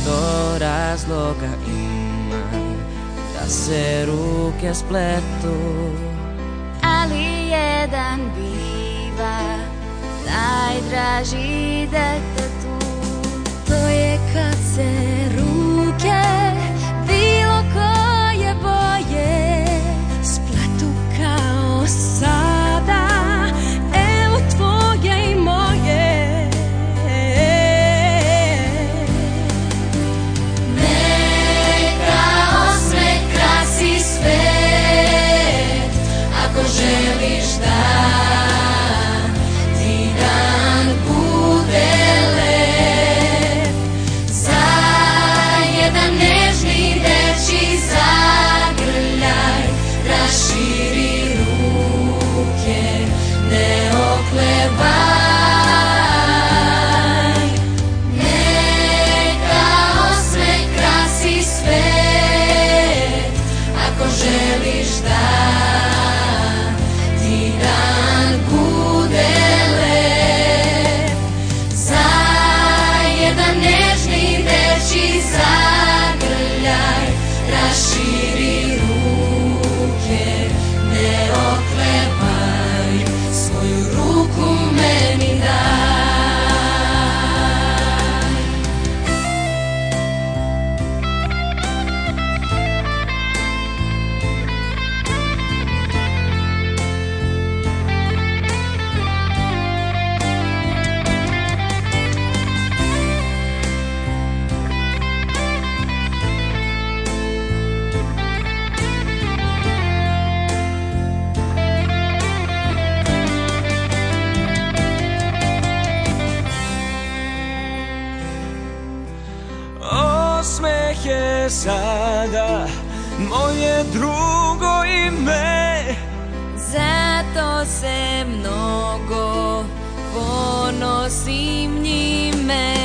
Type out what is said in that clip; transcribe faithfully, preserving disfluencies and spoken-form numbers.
sto razloga ima da se ruke spletu, ali jedan biva najdraži detetu. To je kad se ruke bilo koje boje spletu kao sada, evo tvoje i moje. Neka osmeh krasi svet, ako želiš da ti dan bude lep. Za jedan nežni dečji zagrljaj raširi ruke, ne oklevaj. Neka osmeh krasi svet, ako želiš da ti dan bude lep. Za jedan nežni dečji zagrljaj raširi ruke, ne oklevaj, svoju ruku meni daj. Osmeh je sada moje drugo ime, Zato se mnogo ponosim njime.